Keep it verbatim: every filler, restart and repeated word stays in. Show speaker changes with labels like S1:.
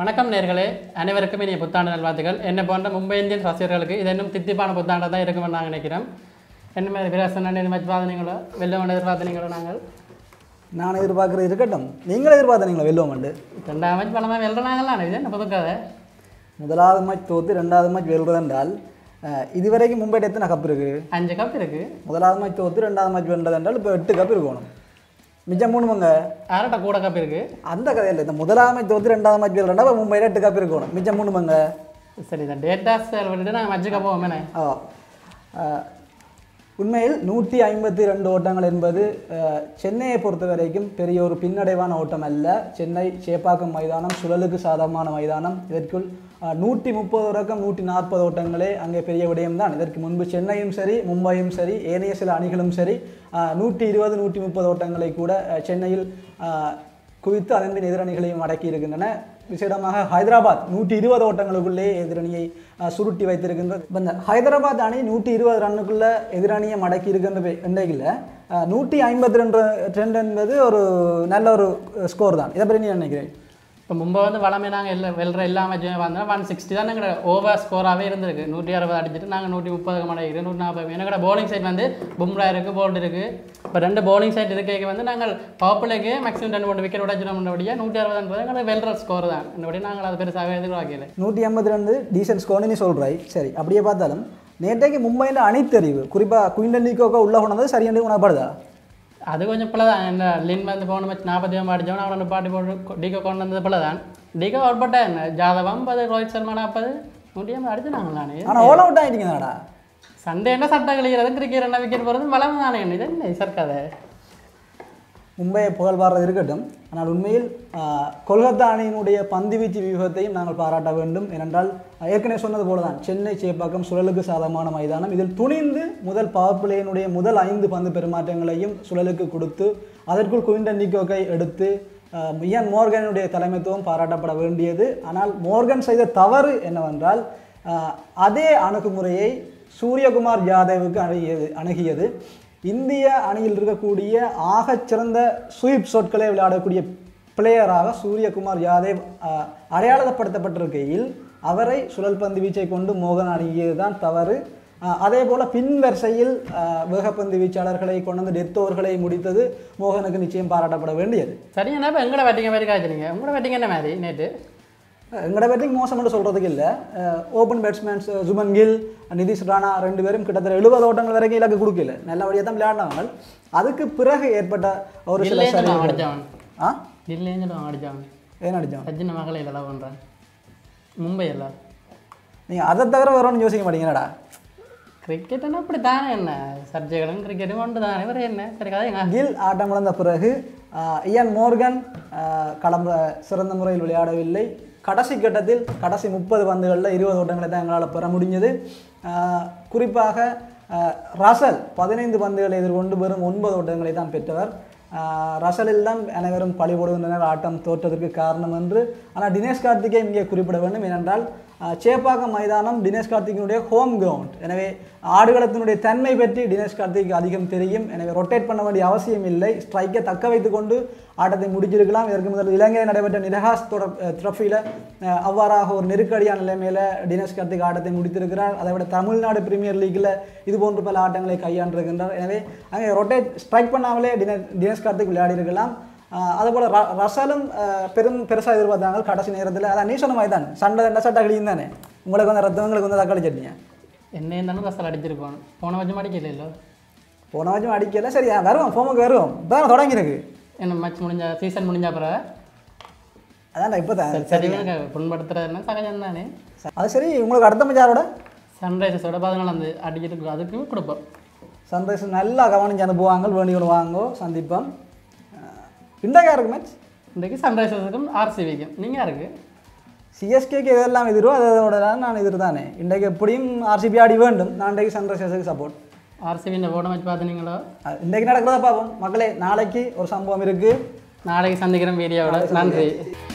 S1: வணக்கம் நேர்களே, அனைவருக்கும் இனிய புத்தாண்டு நல்வாழ்த்துக்கள். என்ன போன்ற மும்பை இந்தியன்ஸ் ரசிகர்களுக்கு இது இன்னும் தித்திப்பான புத்தாண்டு தான் இருக்குமென்னு நாங்கள் நினைக்கிறோம். என்ன மாதிரி விராசன் அண்ணன் மேட்ச் பார்த்தீங்களோ வெள்ளவன் எதிர்பார்த்தீங்களோ? நாங்கள்
S2: நான் எதிர்பார்க்குறது இருக்கட்டும், நீங்களும் எதிர்பார்த்தீங்களா வெல்லுவோம்?
S1: ரெண்டாவது மேட்ச் பலமாக வெல்றாங்கல்ல, இது என்ன புதுக்காத
S2: முதலாவது மேட்ச் தோற்று ரெண்டாவது மேட்ச் வெல்றது என்றால் இதுவரைக்கும் மும்பையில் எத்தனை கப் இருக்குது?
S1: அஞ்சு கப் இருக்குது.
S2: முதலாவது மேட்ச் தோற்று ரெண்டாவது மேட்ச் வெல்றது என்றால் இப்போ எட்டு கப் இருக்கணும். மிச்சம் மூணுமங்க
S1: ஆரட்ட கூட கப் இருக்குது.
S2: அந்த கதையில் இந்த முதலாவது மேட்ச் தோற்று ரெண்டாவது மேட்ச் வெல்றா இப்போ மும்பையில் எட்டு கப் இருக்கணும். மிச்சம் மூணுமங்க.
S1: சரி, இந்த டேட்டாஸ் விட்டுட்டு நாங்கள் மஜ்ஜு கப் போவோமே.
S2: ஆ, உண்மையில் நூற்றி ஐம்பத்தி ரெண்டு ஓட்டங்கள் என்பது சென்னையை பொறுத்த வரைக்கும் பெரிய ஒரு பின்னடைவான ஓட்டம் அல்ல. சென்னை சேப்பாக்கம் மைதானம் சுழலுக்கு சாதகமான மைதானம். இதற்குள் நூற்றி முப்பது தொடக்கம் நூற்றி நாற்பது ஓட்டங்களே அங்கே பெரிய விடயம்தான். இதற்கு முன்பு சென்னையும் சரி மும்பையும் சரி ஏனைய சில அணிகளும் சரி நூற்றி இருபது நூற்றி முப்பது ஓட்டங்களை கூட சென்னையில் குவித்து அதன் எதிரணிகளையும் அடக்கி இருக்கின்றன. விசேடமாக ஹைதராபாத் நூற்றி இருபது ஓட்டங்களுக்குள்ளே எதிரணியை சுருட்டி வைத்திருக்கின்றது. இப்போ இந்த ஹைதராபாத் அணி நூற்றி இருபது ரன்னுக்குள்ளே எதிரணியை மடக்கி இருக்கின்ற இன்றைக்கில் நூற்றி ஐம்பத்தி ரெண்டு ரெண்டு என்பது ஒரு நல்ல ஒரு ஸ்கோர் தான். இதை பற்றி நீ நினைக்கிறேன்?
S1: இப்போ மும்பை வந்து வளமே நாங்கள் எல்லா வெல்ற எல்லா மேட்சுமே வந்தோம். ஒன் சிக்ஸ்டி தான் எங்களோட ஓவர் ஸ்கோராகவே இருந்திருக்கு. நூற்றி அறுபது அடிச்சுட்டு நாங்கள் நூற்றி முப்பதுக்கு மடக்கிறோம். நூற்றி நாற்பது என்னோட போலிங் சைட் வந்து பும்ரா இருக்குது, போல்ட் இருக்குது. இப்போ ரெண்டு போலிங் சைட் இருக்கைக்கு வந்து நாங்கள் பவர்பிளேக்கு மேக்ஸிமம் ரெண்டு மூணு விக்கெட் உடைச்சிடமுடியா நூற்றி அறுபதுன்றது எங்களோட வெல்ற ஸ்கோர் தான். என்னபடி நாங்கள் அது பெருசாக எதிர்பார்க்கல.
S2: நூற்றி ஐம்பத்தி ரெண்டு டீசென்ட் ஸ்கோர்னு நீ சொல்கிறாய். சரி, அப்படியே பார்த்தாலும் நேற்றைக்கு மும்பையில் அணித்தறிவு குறிப்பாக குயின்டன் டிகாக்கை உள்ள கொண்டது சரியான உணப்படுதா?
S1: அது கொஞ்சம் பிள்ளை தான். என்ன லின் வந்து போன மேட்ச் நாற்பத்தி ஒன்பது அடித்தவன் அவனை பாட்டி போட்டு டிகோ கொண்டு வந்தது பிள்ளை தான். டிகோ அவுட் பட்டா என்ன ஜாதவ் ஐம்பது, ரோஹித் சர்மா நாற்பது, நூற்றி ஐம்பது அடிச்சு நாங்கள் தானே.
S2: ஆனால் ஓல் அவுட் ஆகிட்டீங்கடா.
S1: சண்டே என்ன சட்டை கழிக்கிறது, கிரிக்கெட் என்ன விக்கெட் போகிறது வளம் தானே. என்ன இது என்ன சர்க்காத
S2: மும்பையை புகழ் பாடுறது இருக்கட்டும். ஆனால் உண்மையில் கொல்கத்தா அணியினுடைய பந்து வீச்சு வியூகத்தையும் நாங்கள் பாராட்ட வேண்டும். ஏனென்றால் ஏற்கனவே சொன்னது போல தான் சென்னை சேப்பாக்கம் சுழலுக்கு சாதகமான மைதானம். இதில் துணிந்து முதல் பவர் பிளேயினுடைய முதல் ஐந்து பந்து பெருமாற்றங்களையும் சுழலுக்கு கொடுத்து அதற்குள் குயின்டன் டிகாக்கை எடுத்து இயான் மோர்கனுடைய தலைமைத்துவம் பாராட்டப்பட வேண்டியது. ஆனால் மோர்கன் செய்த தவறு என்னவென்றால் அதே அணுகுமுறையை சூரியகுமார் யாதவுக்கு அணுகியது அணுகியது இந்திய அணியில் இருக்கக்கூடிய ஆகச்சிறந்த ஸ்வீப் ஷாட்களை விளையாடக்கூடிய பிளேயராக சூரியகுமார் யாதவ் அடையாளப்படுத்தப்பட்டிருக்கையில் அவரை சுழல் பந்து வீச்சை கொண்டு மோகன் அணுகியது தான் தவறு. அதே போல் பின் வரிசையில் வேகப்பந்து வீச்சாளர்களை கொண்டு வந்து டெத் ஓவர்களை முடித்தது மோகனுக்கு நிச்சயம் பாராட்டப்பட வேண்டியது.
S1: சரிங்கண்ணா, இப்போ எங்களோட பேட்டிங் மாதிரி காய்ச்சிங்க. உங்களோட பேட்டிங் என்ன மாதிரி நேற்று?
S2: எங்களோட பேட்டிங் மோசம்னு சொல்கிறதுக்கு இல்லை. ஓப்பன் பேட்ஸ்மேன்ஸ் சுமன் கில், நிதிஷ் ராணா ரெண்டு பேரும் கிட்டத்தட்ட எழுபது ஓட்டங்கள் வரைக்கும் இலக்கு கொடுக்கல. நல்லபடியாக தான் விளையாடினாங்க. அதுக்கு பிறகு ஏற்பட்ட ஒரு சில
S1: அடித்தவன் ஆ இல்லைன்னு அடித்தவன்
S2: ஏன் அடித்தான்
S1: சச்சின் மகளை இதெல்லாம் பண்ணுறேன் மும்பை எல்லாம்.
S2: நீங்கள் அதை தவிர வேறொன்னு யோசிக்க மாட்டீங்கடா.
S1: கிரிக்கெட்னா அப்படி தானே, என்ன சர்ச்சைகளும் கிரிக்கெட்டும் கொண்டு தானே வேறு என்ன. சரி, கதை கில்
S2: ஆட்டம் இழந்த பிறகு இயான் மோர்கன் களம் சிறந்த முறையில் விளையாடவில்லை. கடைசி கட்டத்தில் கடைசி முப்பது பந்துகளில் இருபது ஓட்டங்களை தான் எங்களால் பெற முடிஞ்சது. குறிப்பாக ரசல் பதினைந்து பந்துகளை எதிர்கொண்டு வெறும் ஒன்பது ஓட்டங்களை தான் பெற்றவர். ரசலில் தான் அனைவரும் பழி போடுகின்றனர் ஆட்டம் தோற்றதற்கு காரணம் என்று. ஆனால் தினேஷ் கார்த்திகை இங்கே குறிப்பிட வேண்டும். ஏனென்றால் சேப்பாக்கம் மைதானம் தினேஷ் கார்த்திகினுடைய ஹோம் கிரவுண்ட். எனவே ஆடுகளத்தினுடைய தன்மை பற்றி தினேஷ் கார்த்திக்கு அதிகம் தெரியும். எனவே ரொட்டேட் பண்ண வேண்டிய அவசியம் இல்லை. ஸ்ட்ரைக்கை தக்க வைத்து கொண்டு ஆட்டத்தை முடிச்சிருக்கலாம். இதற்கு முதல் இலங்கையில் நடைபெற்ற நிரகாஸ் தொடர் ட்ரஃபியில் அவ்வாறாக ஒரு நெருக்கடியான நிலைமையில் தினேஷ் கார்த்திக் ஆட்டத்தை முடித்திருக்கிறார். அதை விட தமிழ்நாடு பிரீமியர் லீக்கில் இது போன்ற பல ஆட்டங்களை கையாண்டிருக்கின்றார். எனவே அங்கே ரொட்டேட் ஸ்ட்ரைக் பண்ணாமலே தினே தினேஷ் கார்த்திக் விளையாடி இருக்கலாம். அதுபோல் ர ரசலும் பெரும் பெருசாக எதிர்பார்த்தாங்க கடைசி நேரத்தில். அதான் நீ சொன்ன மாதிரி தான் சண்டை ரெண்டா சட்டை அடிக்கும் தானே. உங்களுக்கு வந்து ரத்தவங்களுக்கு வந்து தக்காளி சட்னியா
S1: என்ன இருந்தாலும் ரசல் அடிச்சிருக்கோம். போன வச்சும் அடிக்கல இல்லை
S2: போன வச்சும் அடிக்கல. சரி, வருவோம் ஃபோமுக்கு வருவோம். இப்போ தான் தொடங்கிருக்கு.
S1: என்ன மேட்ச் முடிஞ்சா சீசன் முடிஞ்சா அப்புறம்
S2: அதான் இப்போ தான்
S1: சரி புண்படுத்துறதுன்னா சகஜம் தானே.
S2: அது சரி, உங்களுக்கு அடுத்த மேட்ச் யாரோட?
S1: சன்ரைசர்ஸோட பதினாலாம் வந்து அடிக்கிட்டு அதுக்குமே கொடுப்போம்.
S2: சன்ரைசர்ஸ் நல்லா கவனிச்சு அனுப்புவாங்க. வேண்டிகள் வாங்கோ சந்திப்போம். இன்றைக்கு யாருக்கு மேட்ச்?
S1: இன்றைக்கு சன்ரைசர்ஸுக்கும் ஆர்சிபிக்கும். நீங்கள் யாருக்கு?
S2: சிஎஸ்கேக்கு எதெல்லாம் எதிரோ அதோட நான் எதிர் தானே. இன்றைக்கு எப்படியும் ஆர்சிபி ஆடி வேண்டும். நான் இன்றைக்கு சன்ரைசர்ஸுக்கு சப்போர்ட்.
S1: ஆர்சிபி இந்த போன மேட்ச் பார்த்துனீங்களோ?
S2: இன்றைக்கு நடக்கிறதா பார்ப்போம் மக்களே. நாளைக்கு ஒரு சம்பவம் இருக்குது.
S1: நாளைக்கு சந்திக்கிறோம் வீடியோவோட. நன்றி.